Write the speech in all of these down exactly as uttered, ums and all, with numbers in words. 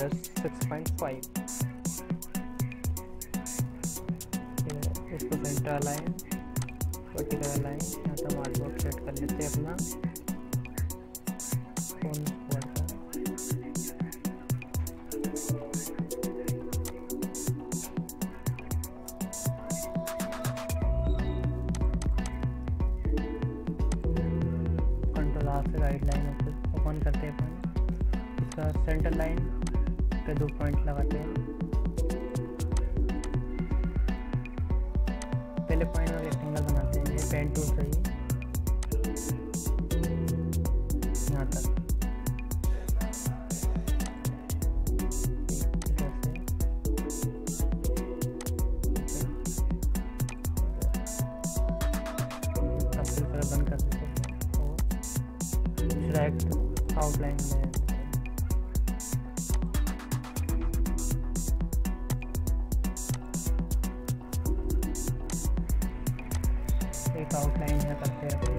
Brush six point five, इसको centre align, vertical align, यहाँ से हम आर्टबोर्ड सेट कर लेते हैं अपना फोन का। कंट्रोल आर से राइट लाइन ओपन करते हैं अपन, इसका सेंटर लाइन पे दो पॉइंट लगाते हैं। पहले पॉइंट में रेक्टेंगल बनाते हैं, ये पेन टूल से ही यहाँ तक बंद कर देते हैं और डायरेक्ट आउटलाइन में एक आउटलाइन है करते हैं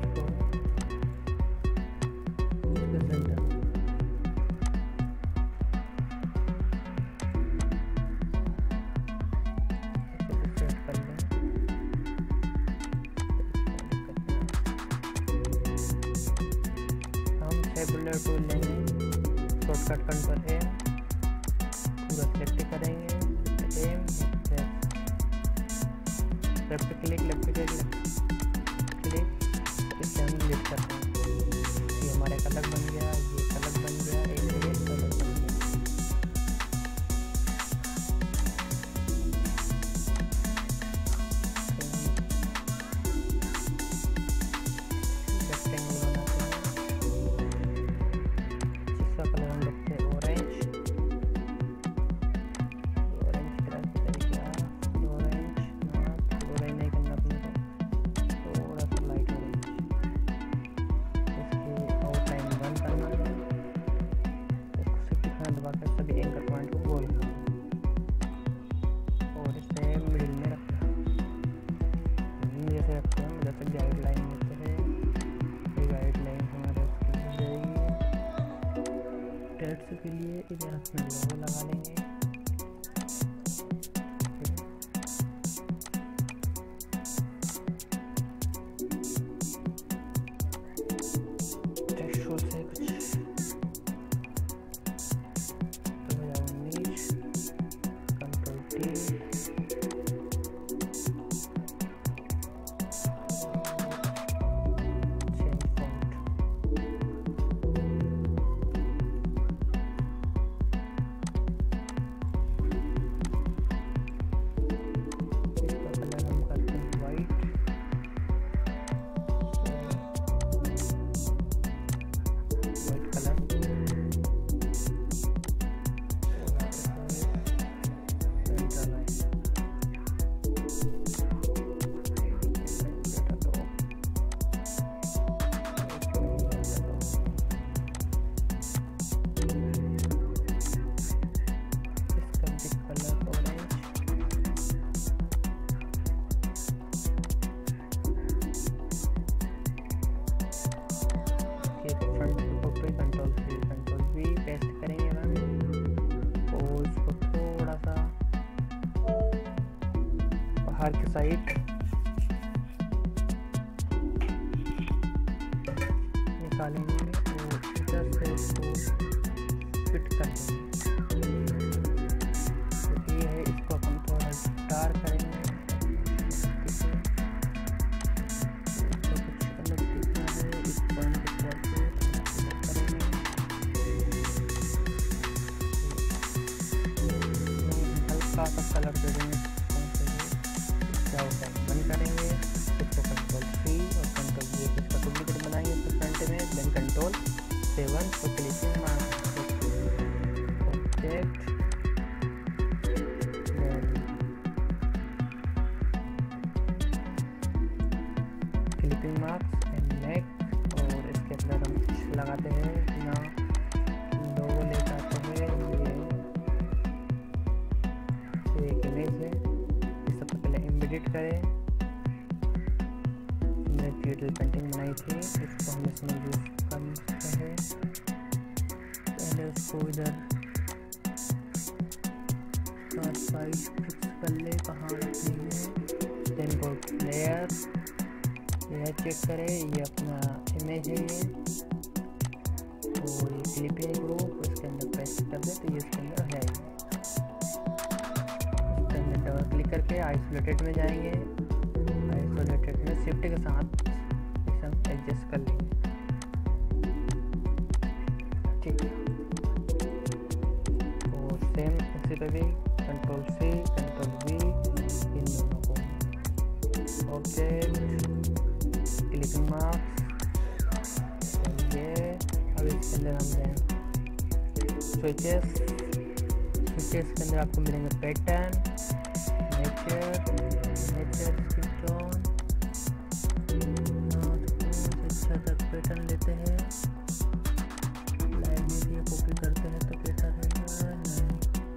टेबुलर टूल लेंगे, शॉर्टकट कंट्रोल ए, पूरा सेलेक्ट करेंगे, एम left click, left click, click, इससे हम लिफ्ट करते हैं। ये हमारा कलर बन गया, ये कलर बन गया, एक ये कलर बन गया। सभी एंकर पॉइंट को गोल और इसे मिडिल में रखना है, जैसे रखते हैं जैसे गाइडलाइन होते हैं। ये गाइडलाइन हमारे उसके लिए जाएगी, टेक्स्ट के लिए इधर अपना लोगो लगा लेंगे। बाहर की साइड निकालेंगे और इधर से इसको फिट कर देंगे। तो ये है, इसको हम थोड़ा डार्क करेंगे, इसको कुछ अलग दिखना है, इस पॉइंट को करेंगे, हल्का सा कलर दे देंगे, बंद करेंगे, इसको कंट्रोल सी और कंट्रोल वी इसका डुप्लीकेट बनाएंगे तो फ्रंट में, देन कंट्रोल सेवन तो clicking mark object, clicking marks and neck और इसके अंदर हम कुछ लगाते हैं ना, लोगो ले जाते हैं। ये एक इमेज है, एडिट करें, हमने डिजिटल पेंटिंग बनाई थी, इसको हम इसमें यूज कर सकते हैं। पहले उसको इधर इसका साइज फिक्स कर ले कहाँ रखनी है। Then go layer, layer check करें, ये अपना इमेज है ये, तो ये क्लिप है ग्रुप, इसके अंदर पेस्ट कर दे तो ये इसके अंदर है। इसके अंदर डबल क्लिक करके आइसोलेटेड में जाएंगे, आइसोलेटेड में शिफ्ट के साथ इसे एडजस्ट कर लेंगे। ठीक है, तो सेम इसी पे भी कंट्रोल सी कंट्रोल वी इन दोनों को, ऑब्जेक्ट क्लिकिंग मार्क्स, ये अब इसके अंदर हम दें स्विचेस, स्विचेस के अंदर आपको मिलेंगे पैटर्न, नेचर, नेचर की टोन, अच्छा तक पैटर्न लेते हैं, लाइन में भी कॉपी करते हैं तो कैसा रहेगा, नहीं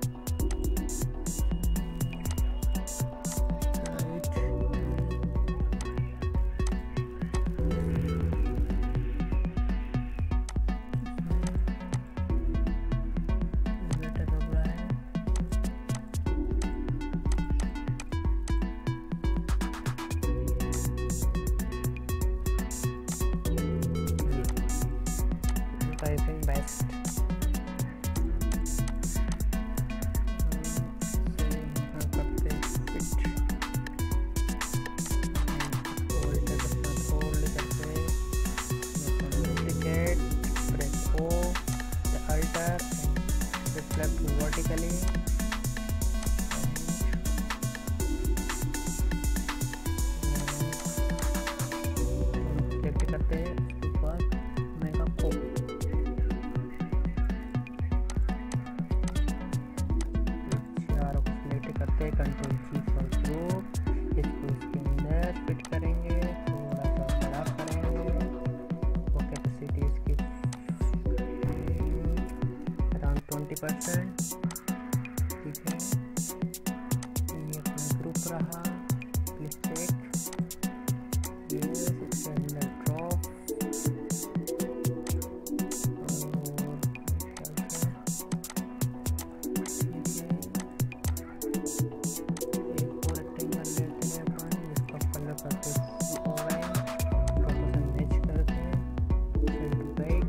vertically सेलेक्ट करते हैं, उसके बाद मेगा कॉपी, चारों को सेलेक्ट करते हैं, कंट्रोल सी फॉर ग्रुप, इसको इसके अंदर फिट करेंगे, थोड़ा सा बड़ा करेंगे, और कैपेसिटी इसकी अराउंड ट्वेंटी परसेंट। ठीक है, ये अपना ग्रुप रहा, प्लीज टेक ये इसके अंदर ड्रॉप और एक और रेक्टेंगल लेते हैं अपन, जिसका कलर करते हैं ऑरेंज, प्रोपोर्शन मैच करते हैं, सेंड टू बैक,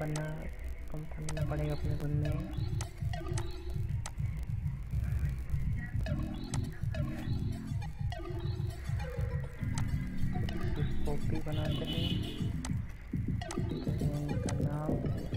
करना कम करना पड़ेगा अपने खुद में। कॉपी बनाते हैं, इनका नाम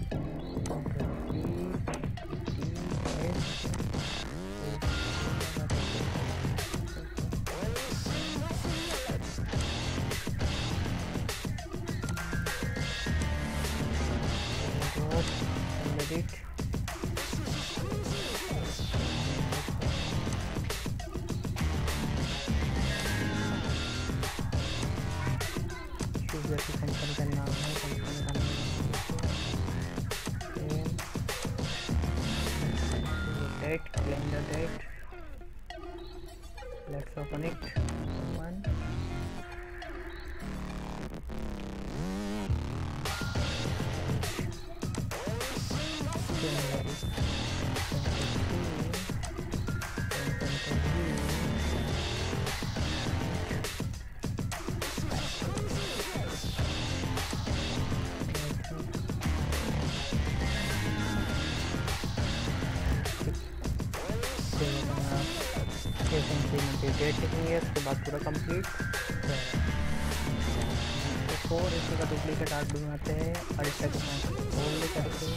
एडिट जैसे कंपनी का नाम है, कंपनी का नाम date, calendar date, let's open it one date लिखेंगे, उसके बाद पूरा कंप्लीट। तो फोर इसी का डुप्लीकेट आर्ट बनाते हैं और इसका होल्ड करके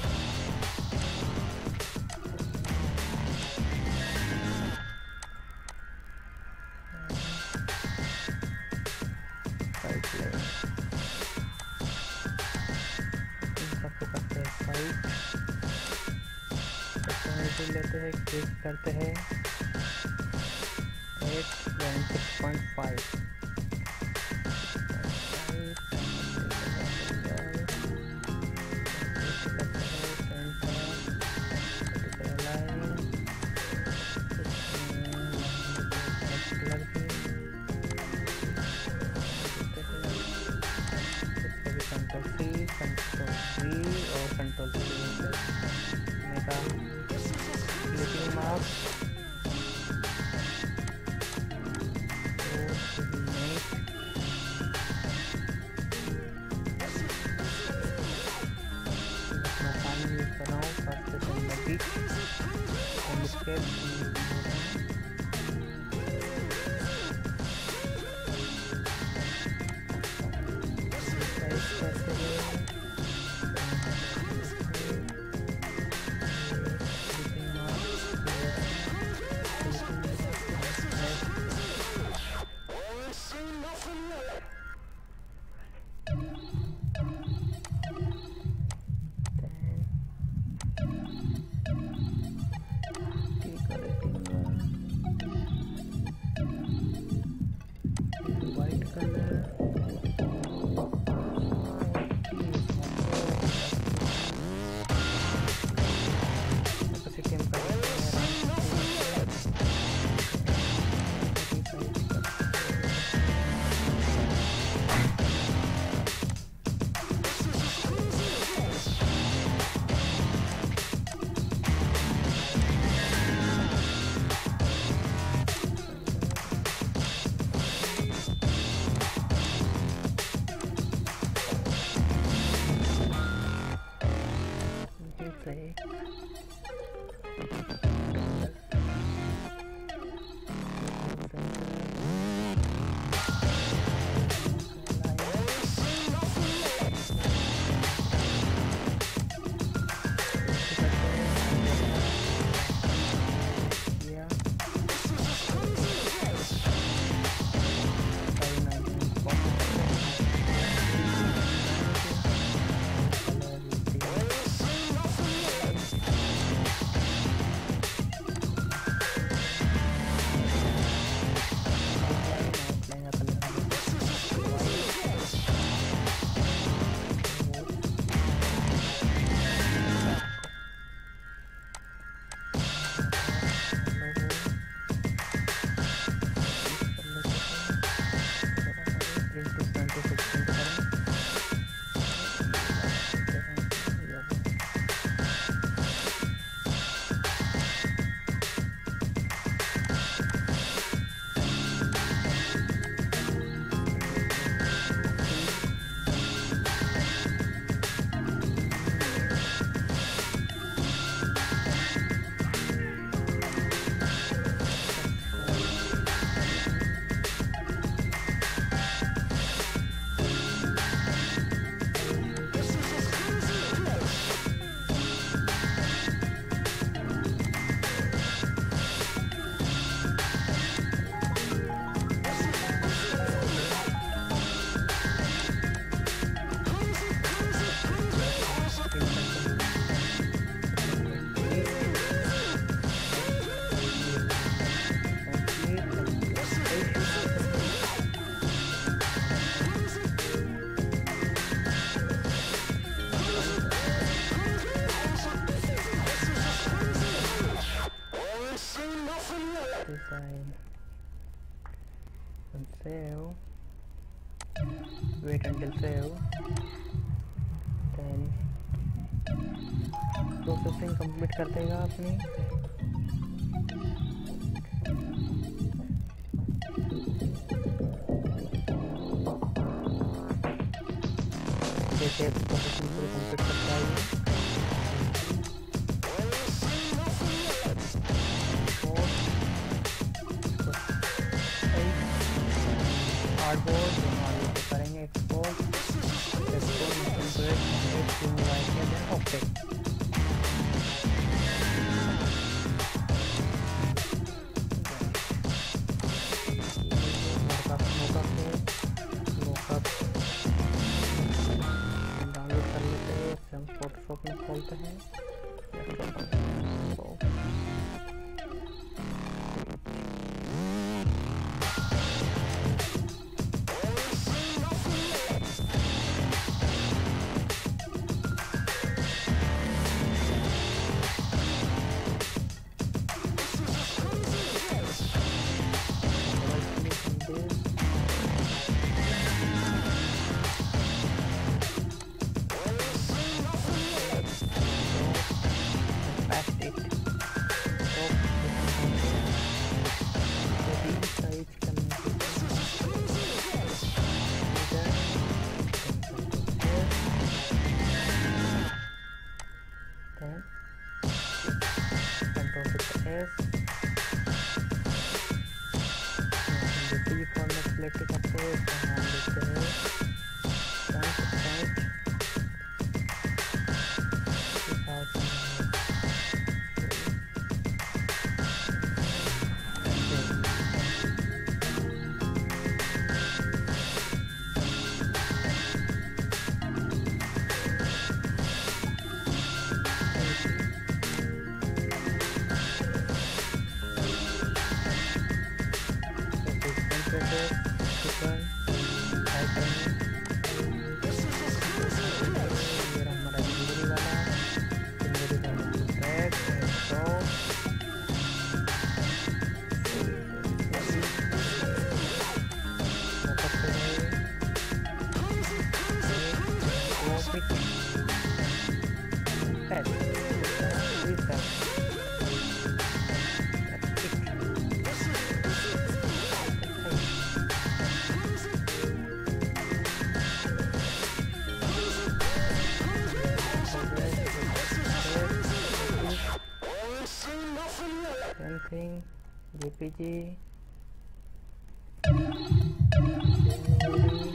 सबको करते हैं साइड, लेते हैं, क्लिक करते हैं six point five control C control V और कंट्रोल सी मेरा clipping mark design and save. Wait until save. Then processing complete कर देगा अपनी। जैसे प्रोसेसिंग पूरी कंप्लीट करता है हार्डबोर्ड करेंगे एक्सपोर्ट ओके। डाउनलोड कर लेते हैं, हम फोटोशॉप में खोलते हैं। J P G